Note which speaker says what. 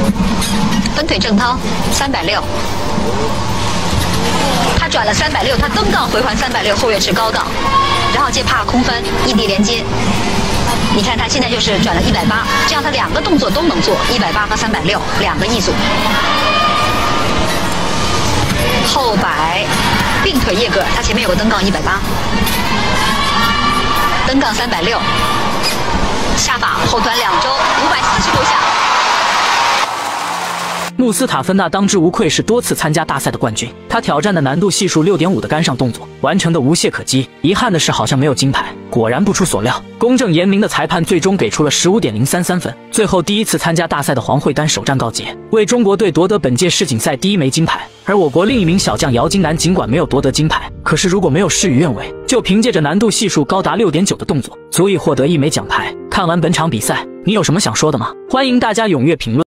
Speaker 1: 分腿正掏360，他转了360，他蹬杠回环360，后跃至高杠，然后接帕空翻异地连接。你看他现在就是转了180，这样他2个动作都能做，180和360，2个一组。后摆并腿叶格，他前面有个蹬杠180，蹬杠360，下法后团2周549下。
Speaker 2: 穆斯塔芬纳当之无愧是多次参加大赛的冠军，他挑战的难度系数6.5的杆上动作完成的无懈可击。遗憾的是好像没有金牌。果然不出所料，公正严明的裁判最终给出了15.033分。最后第一次参加大赛的黄慧丹首战告捷，为中国队夺得本届世锦赛第1枚金牌。而我国另一名小将姚金南尽管没有夺得金牌，可是如果没有事与愿违，就凭借着难度系数高达6.9的动作，足以获得1枚奖牌。看完本场比赛，你有什么想说的吗？欢迎大家踊跃评论。